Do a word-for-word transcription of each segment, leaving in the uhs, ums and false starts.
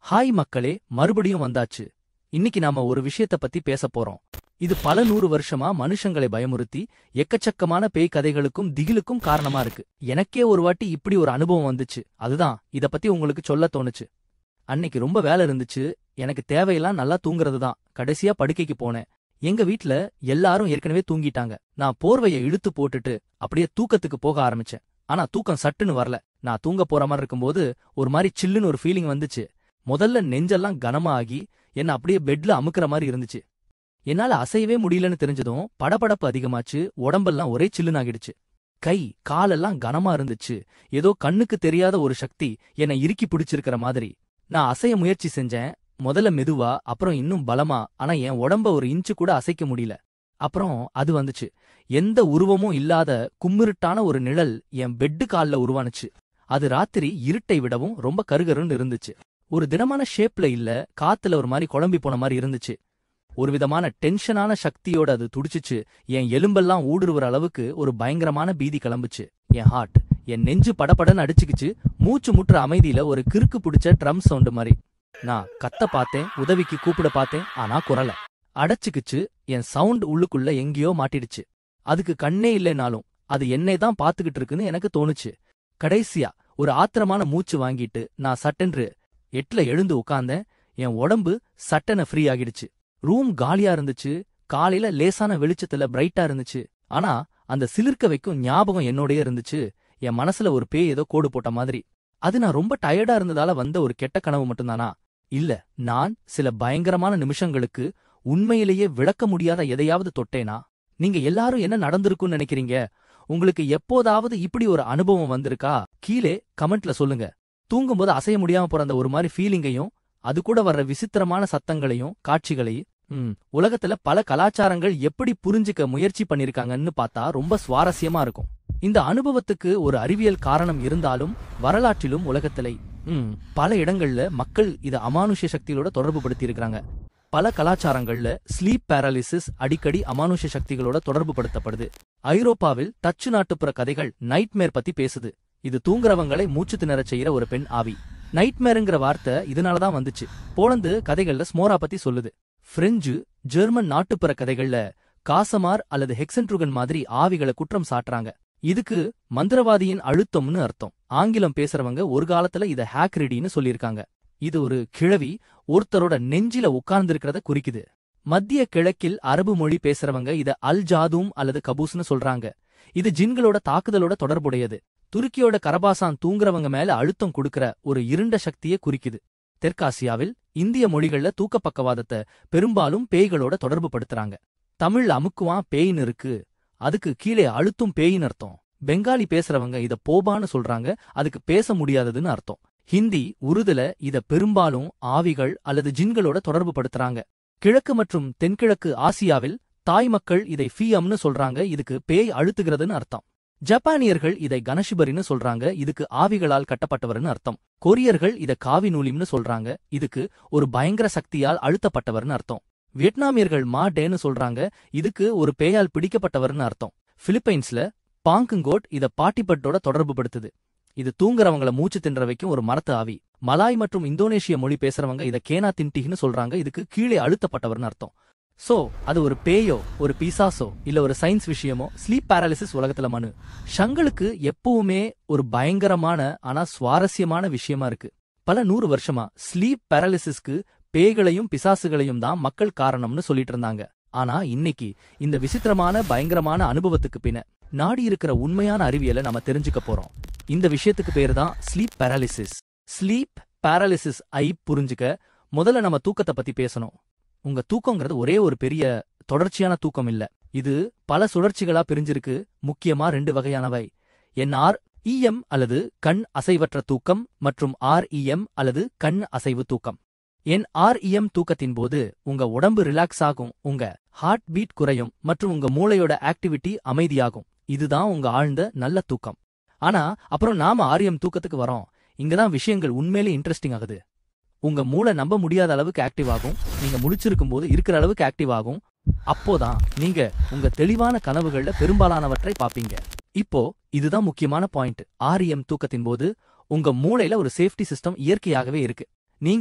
Hi மக்களே, மறுபடியும் வந்தாச்சு. இன்னைக்கு நாம ஒரு விஷயத்த பத்தி பேசப் போறோம். இது பல நூறு வருஷமா மனுஷங்களை பயமுறுத்தி எக்கச்சக்கமான பேய் கதைகளுக்கும் திகிலுக்கும் காரணமா இருக்கு. எனக்கே ஒரு வாட்டி இப்படி ஒரு அனுபவம் வந்துச்சு. அதுதான் இத பத்தி உங்களுக்கு சொல்ல தோணுச்சு. அன்னைக்கு ரொம்ப வேலை இருந்துச்சு. எனக்கு தேவையெல்லாம் நல்லா தூங்குறது தான். கடைசியா படுக்கைக்கு போனேன். எங்க வீட்ல எல்லாரும் ஏற்கனவே தூங்கிட்டாங்க. நான் போர்வைய இழுத்து போட்டுட்டு அப்படியே தூக்கத்துக்கு போக ஆரம்பிச்சேன். ஆனா தூக்கம் சட்டுன்னு வரல. நான் தூங்க போற மாதிரி இருக்கும்போது ஒரு மாதிரி சில்லுன்னு ஒரு ஃபீலிங் வந்துச்சு. முதல்ல நெஞ்செல்லாம் கனமா ஆகி என்ன அப்படியே பெட்ல அமுக்குற மாதிரி இருந்துச்சு. என்னால அசையவே முடியலன்னு தெரிஞ்சதும் படபடப்பு அதிகமாச்சு. உடம்பெல்லாம் ஒரே சில்லுன்னு ஆகிடுச்சு. கை காலெல்லாம் கனமா இருந்துச்சு. ஏதோ கண்ணுக்கு தெரியாத ஒரு சக்தி என்னை இறுக்கி பிடிச்சிருக்கிற மாதிரி. நான் அசைய முயற்சி செஞ்சேன். முதல்ல மெதுவா, அப்புறம் இன்னும் பலமா. ஆனா என் உடம்ப ஒரு இன்ச்சு கூட அசைக்க முடியல. அப்புறம் அது வந்துச்சு. எந்த உருவமும் இல்லாத கும்மிருட்டான ஒரு நிழல் என் பெட்டு கால்ல உருவானுச்சு. அது ராத்திரி இருட்டை விடவும் ரொம்ப கருகருன்னு இருந்துச்சு. ஒரு திடமான ஷேப்ல இல்ல, காத்துல ஒரு மாதிரி குழம்பி போன மாதிரி இருந்துச்சு. ஒரு விதமான டென்ஷனான சக்தியோட அது துடிச்சுச்சு. என் எலும்பெல்லாம் ஊடுருவற அளவுக்கு ஒரு பயங்கரமான பீதி கிளம்புச்சு. என் ஹார்ட், என் நெஞ்சு படபடன்னு அடிச்சுக்கிச்சு. மூச்சு முற்ற அமைதியில ஒரு கிறுக்கு பிடிச்ச ட்ரம் சவுண்டு மாதிரி. நான் கத்த பார்த்தேன், உதவிக்கு கூப்பிட பார்த்தேன். ஆனா குரல அடைச்சுக்கிச்சு. என் சவுண்ட் உள்ளுக்குள்ள எங்கேயோ மாட்டிடுச்சு. அதுக்கு கண்ணே இல்லைனாலும் அது என்னை தான் பாத்துக்கிட்டு இருக்குன்னு எனக்கு தோணுச்சு. கடைசியா ஒரு ஆத்திரமான மூச்சு வாங்கிட்டு நான் சட்டென்று எட்ல எழுந்து உட்கார்ந்தேன். என் உடம்பு சட்டென ஃப்ரீ ஆகிடுச்சு. ரூம் காலியா இருந்துச்சு. காலையில லேசான வெளிச்சத்துல பிரைட்டா இருந்துச்சு. ஆனா அந்த சிலிர்க்க வைக்கும் ஞாபகம் என்னோடயே இருந்துச்சு. என் மனசுல ஒரு பேய் ஏதோ கோடு போட்ட மாதிரி. அது நான் ரொம்ப டயர்டா இருந்ததால வந்த ஒரு கெட்ட கனவு மட்டும்தானா? இல்ல, நான் சில பயங்கரமான நிமிஷங்களுக்கு உண்மையிலேயே விளக்க முடியாத எதையாவது தொட்டேனா? நீங்க எல்லாரும் என்ன நடந்திருக்குன்னு நினைக்கிறீங்க? உங்களுக்கு எப்போதாவது இப்படி ஒரு அனுபவம் வந்திருக்கா? கீழே கமெண்ட்ல சொல்லுங்க. தூங்கும்போது அசைய முடியாம போற அந்த ஒரு மாதிரி ஃபீலிங்கையும், அது கூட வர்ற விசித்திரமான சத்தங்களையும் காட்சிகளையும் ம் உலகத்துல பல கலாச்சாரங்கள் எப்படி புரிஞ்சுக்க முயற்சி பண்ணிருக்காங்கன்னு பார்த்தா ரொம்ப சுவாரஸ்யமா இருக்கும். இந்த அனுபவத்துக்கு ஒரு அறிவியல் காரணம் இருந்தாலும் வரலாற்றிலும் உலகத்திலே ம் பல இடங்கள்ல மக்கள் இத அமானுஷ்ய சக்திகளோட தொடர்பு படுத்தி இருக்காங்க. பல கலாச்சாரங்கள்ல ஸ்லீப் பேரலிசிஸ் அடிக்கடி அமானுஷ்ய சக்திகளோட தொடர்பு படுத்தப்படுது. ஐரோப்பாவில் டச்சு நாட்டுப்புற கதைகள் நைட்மேர் பத்தி பேசுது. இது தூங்குறவங்களை மூச்சு திணறச் செய்யற ஒரு பெண் ஆவி. நைட்மேருங்கிற வார்த்தை இதனாலதான் வந்துச்சு. போலந்து கதைகள்ல ஸ்மோரா பத்தி சொல்லுது. பிரெஞ்சு, ஜெர்மன் நாட்டுப்புற கதைகள்ல காசமார் அல்லது ஹெக்சென்ட்ருகன் மாதிரி ஆவிகளை குற்றம் சாட்டுறாங்க. இதுக்கு மந்திரவாதியின் அழுத்தம்னு அர்த்தம். ஆங்கிலம் பேசுறவங்க ஒரு காலத்துல இத ஹேக்ரிடின்னு சொல்லியிருக்காங்க. இது ஒரு கிழவி ஒருத்தரோட நெஞ்சில உட்கார்ந்திருக்கிறத குறிக்குது. மத்திய கிழக்கில் அரபு மொழி பேசுறவங்க இத அல் ஜாதூம் அல்லது கபூஸ்னு சொல்றாங்க. இது ஜின்களோட தாக்குதலோட தொடர்புடையது. துருக்கியோட கரபாசான் தூங்குறவங்க மேல அழுத்தம் கொடுக்கற ஒரு இருண்ட சக்தியை குறிக்குது. தெற்காசியாவில் இந்திய மொழிகள்ல தூக்க பக்கவாதத்தை பெரும்பாலும் பேய்களோட தொடர்பு படுத்துறாங்க. தமிழ்ல அமுக்குவான் பேயின்னு இருக்கு. அதுக்கு கீழே அழுத்தும் பேயின் அர்த்தம். பெங்காலி பேசுறவங்க இத போபான்னு சொல்றாங்க. அதுக்கு பேச முடியாததுன்னு அர்த்தம். ஹிந்தி, உருதுல இத பெரும்பாலும் ஆவிகள் அல்லது ஜின்களோட தொடர்பு படுத்துறாங்க. கிழக்கு மற்றும் தென்கிழக்கு ஆசியாவில் தாய் மக்கள் இதை ஃபீயம்னு சொல்றாங்க. இதுக்கு பேய் அழுத்துகிறதுன்னு அர்த்தம். ஜப்பானியர்கள் இதை கணசிபரின்னு சொல்றாங்க. இதுக்கு ஆவிகளால் கட்டப்பட்டவர்னு அர்த்தம். கொரியர்கள் இத காவி நூலிம்னு சொல்றாங்க. இதுக்கு ஒரு பயங்கர சக்தியால் அழுத்தப்பட்டவர்னு அர்த்தம். வியட்நாமியர்கள் மா டேன்னு சொல்றாங்க. இதுக்கு ஒரு பேயால் பிடிக்கப்பட்டவர்னு அர்த்தம். பிலிப்பைன்ஸ்ல பாங்குங்கோட் இத பாட்டிப்பட்டோட தொடர்பு படுத்துது. இது தூங்குறவங்கள மூச்சு திணற வைக்கும் ஒரு மரத்து ஆவி. மலாய் மற்றும் இந்தோனேஷிய மொழி பேசுறவங்க இத கேனா தின்டின்னு சொல்றாங்க. இதுக்கு கீழே அழுத்தப்பட்டவர்னு அர்த்தம். சோ அது ஒரு பேயோ, ஒரு பிசாசோ, இல்ல ஒரு சயின்ஸ் விஷயமோ, ஸ்லீப் பேரலிசிஸ் உலகத்துல மனு ஷங்களுக்கு எப்பவுமே ஒரு பயங்கரமான ஆனா சுவாரஸ்யமான விஷயமா இருக்கு. பல நூறு வருஷமா ஸ்லீப் பேரலிசிஸ்க்கு பேய்களையும் பிசாசுகளையும் தான் மக்கள் காரணம்னு சொல்லிட்டு இருந்தாங்க. ஆனா இன்னைக்கு இந்த விசித்திரமான பயங்கரமான அனுபவத்துக்கு பின்ன நாடி இருக்கிற உண்மையான அறிவியலை நம்ம தெரிஞ்சுக்க போறோம். இந்த விஷயத்துக்கு பேரு தான் ஸ்லீப் பேரலிசிஸ். ஸ்லீப் பேரலிசிஸ் ஐ புரிஞ்சுக்க முதல்ல நம்ம தூக்கத்தை பத்தி பேசணும். உங்க தூக்கங்கிறது ஒரே ஒரு பெரிய தொடர்ச்சியான தூக்கம் இல்ல. இது பல சுழற்சிகளா பிரிஞ்சிருக்கு. முக்கியமா ரெண்டு வகையானவை. என்ஆர் இஎம் அல்லது கண் அசைவற்ற தூக்கம் மற்றும் ஆர்இஎம் அல்லது கண் அசைவு தூக்கம். என்ஆர்இஎம் தூக்கத்தின் போது உங்க உடம்பு ரிலாக்ஸ் ஆகும், உங்க ஹார்ட் பீட் குறையும் மற்றும் உங்க மூளையோட ஆக்டிவிட்டி அமைதியாகும். இதுதான் உங்க ஆழ்ந்த நல்ல தூக்கம். ஆனா அப்புறம் நாம ஆர்இஎம் தூக்கத்துக்கு வரோம். இங்கதான் விஷயங்கள் உண்மையிலே இன்ட்ரெஸ்டிங் ஆகுது. உங்க மூளை நம்ப முடியாத அளவுக்கு ஆக்டிவ் ஆகும். நீங்க முழிச்சிருக்கும் போது இருக்கிற அளவுக்கு ஆக்டிவ் ஆகும். அப்போதான் நீங்க உங்க தெளிவான கனவுகள்ல பெரும்பாலானவற்றை பாப்பீங்க. இப்போ இதுதான் முக்கியமான பாயிண்ட். ஆர்இஎம் தூக்கத்தின் போது உங்க மூளையில ஒரு சேஃப்டி சிஸ்டம் இயற்கையாகவே இருக்கு. நீங்க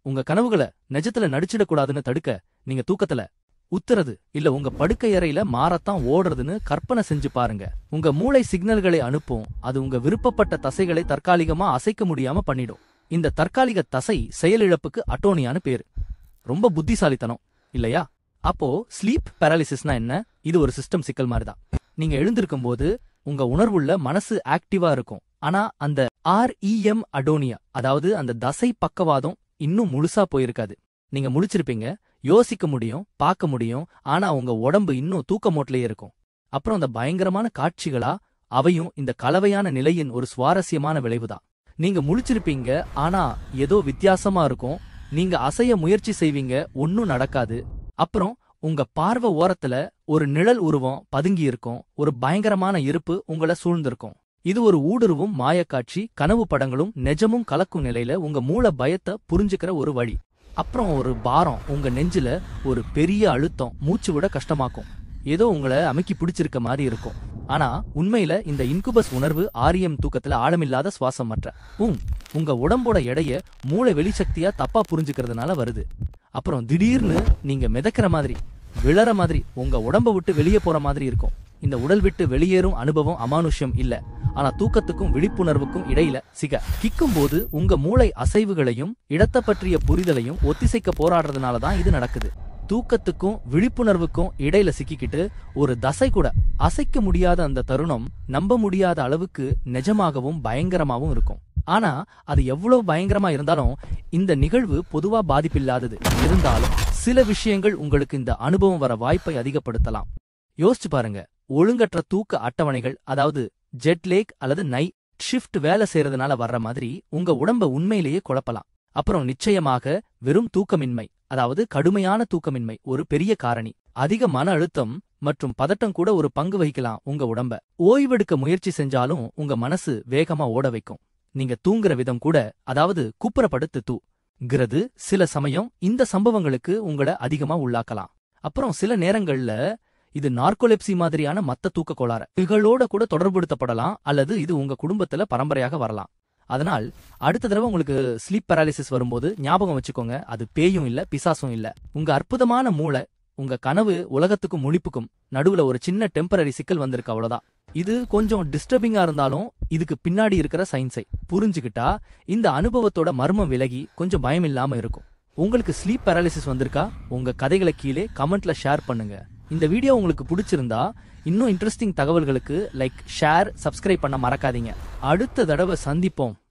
உங்க கனவுகளை நிஜத்துல நடிச்சிடக்கூடாதுன்னு தடுக்க நீங்க தூக்கத்துல உத்துறது இல்ல உங்க படுக்கை அறையில மாறத்தான் ஓடுறதுன்னு கற்பனை செஞ்சு பாருங்க. உங்க மூளை சிக்னல்களை அனுப்பும். அது உங்க விருப்பப்பட்ட தசைகளை தற்காலிகமா அசைக்க முடியாம பண்ணிடும். இந்த தற்காலிக தசை செயலிழப்புக்கு அட்டோனியான்னு பேரு. ரொம்ப புத்திசாலித்தனம் இல்லையா? அப்போ ஸ்லீப் பாராலிசிஸ்னா என்ன? இது ஒரு சிஸ்டம் சிக்கல் மாதிரிதான். நீங்க எழுந்திருக்கும் போது உங்க உணர்வுள்ள மனசு ஆக்டிவா இருக்கும். ஆனா அந்த ஆர்இஎம் அடோனியா, அதாவது அந்த தசை பக்கவாதம் இன்னும் முழுசா போயிருக்காது. நீங்க முழிச்சிருப்பீங்க, யோசிக்க முடியும், பார்க்க முடியும், ஆனா உங்க உடம்பு இன்னும் தூக்க மோட்லயே இருக்கும். அப்புறம் அந்த பயங்கரமான காட்சிகளா, அவையும் இந்த கலவையான நிலையின் ஒரு சுவாரஸ்யமான விளைவுதான். நீங்க முழிச்சிருப்பீங்க, ஆனா ஏதோ வித்தியாசமா இருக்கும். நீங்க அசைய முயற்சி செய்வீங்க, ஒன்னும் நடக்காது. அப்புறம் உங்க பார்வை ஓரத்துல ஒரு நிழல் உருவம் பதுங்கி இருக்கும். ஒரு பயங்கரமான இருப்பு உங்களை சூழ்ந்திருக்கும். இது ஒரு ஊடுருவும் மாயக்காட்சி. கனவு படங்களும் நெஜமும் கலக்கும் நிலையில உங்க மூளை பயத்தை புரிஞ்சுக்கிற ஒரு வழி. அப்புறம் ஒரு பாரம் உங்க நெஞ்சில, ஒரு பெரிய அழுத்தம் மூச்சு விட கஷ்டமாக்கும். ஏதோ உங்களை அமுக்கி பிடிச்சிருக்க மாதிரி இருக்கும். ஆனா உண்மையில இந்த இன்குபஸ் உணர்வு ஆரியம் தூக்கத்துல ஆழமில்லாத சுவாசம் மற்ற உம் உங்க உடம்போட எடைய மூளை வெளிசக்தியா தப்பா புரிஞ்சுக்கிறதுனால வருது. அப்புறம் திடீர்னு நீங்க மிதக்கிற மாதிரி, விழற மாதிரி, உங்க உடம்ப விட்டு வெளியே போற மாதிரி இருக்கும். இந்த உடல் விட்டு வெளியேறும் அனுபவம் அமானுஷ்யம் இல்ல. ஆனா தூக்கத்துக்கும் விழிப்புணர்வுக்கும் இடையில சிக கிக்கும் போது உங்க மூளை அசைவுகளையும் இடத்தை பற்றிய புரிதலையும் ஒத்திசைக்க போராடுறதுனாலதான் இது நடக்குது. தூக்கத்துக்கும் விழிப்புணர்வுக்கும் இடையில சிக்கிக்கிட்டு ஒரு தசை கூட அசைக்க முடியாத அந்த தருணம் நம்ப முடியாத அளவுக்கு நிஜமாகவும் பயங்கரமாவும் இருக்கும். ஆனா அது எவ்வளவு பயங்கரமா இருந்தாலும் இந்த நிகழ்வு பொதுவா பாதிப்பில்லாதது. இருந்தாலும் சில விஷயங்கள் உங்களுக்கு இந்த அனுபவம் வர வாய்ப்பை அதிகப்படுத்தலாம். யோசிச்சு பாருங்க, ஒழுங்கற்ற தூக்க அட்டவணைகள், அதாவது ஜெட் லேக் அல்லது நைட் ஷிஃப்ட் வேலை செய்யறதுனால வர்ற மாதிரி உங்க உடம்ப உண்மையிலேயே குழப்பலாம். அப்புறம் நிச்சயமாக வெறும் தூக்கமின்மை, அதாவது கடுமையான தூக்கமின்மை ஒரு பெரிய காரணி. அதிக மன அழுத்தம் மற்றும் பதட்டம் கூட ஒரு பங்கு வகிக்கலாம் உங்க உடம்ப. ஓய்வெடுக்க முயற்சி செஞ்சாலும் உங்க மனசு வேகமா ஓட வைக்கும். நீங்க தூங்குற விதம் கூட, அதாவது குப்புறப்படுத்து தூங்கிறது, சில சமயம் இந்த சம்பவங்களுக்கு உங்களை அதிகமா உள்ளாக்கலாம். அப்புறம் சில நேரங்கள்ல இது நார்கோலெப்சி மாதிரியான மத்த தூக்க கோளாறு இகளோட கூட தொடர்புபடுத்தப்படலாம், அல்லது இது உங்க குடும்பத்துல பரம்பரையாக வரலாம். அதனால் அடுத்த தடவை உங்களுக்கு ஸ்லீப் பாராலிசிஸ் வரும்போது ஞாபகம் வச்சுக்கோங்க, அது பேயும் இல்ல, பிசாசும் இல்ல. உங்க அற்புதமான மூளை, உங்க கனவு உலகத்துக்கும் முழிப்புக்கும் நடுவுல ஒரு சின்ன டெம்பரரி சிக்கல் வந்திருக்கு, அவ்வளவுதான். இது கொஞ்சம் டிஸ்டர்பிங்கா இருந்தாலும் இதுக்கு பின்னாடி இருக்கிற சயின்ஸை புரிஞ்சுக்கிட்டா இந்த அனுபவத்தோட மர்மம் விலகி கொஞ்சம் பயம் இல்லாம இருக்கும். உங்களுக்கு ஸ்லீப் பாராலிசிஸ் வந்திருக்கா? உங்க கதைகளை கீழே கமெண்ட்ல ஷேர் பண்ணுங்க. இந்த வீடியோ உங்களுக்கு பிடிச்சிருந்தா இன்னும் இன்ட்ரெஸ்டிங் தகவல்களுக்கு லைக், ஷேர், சப்ஸ்கிரைப் பண்ண மறக்காதீங்க. அடுத்த தடவை சந்திப்போம்.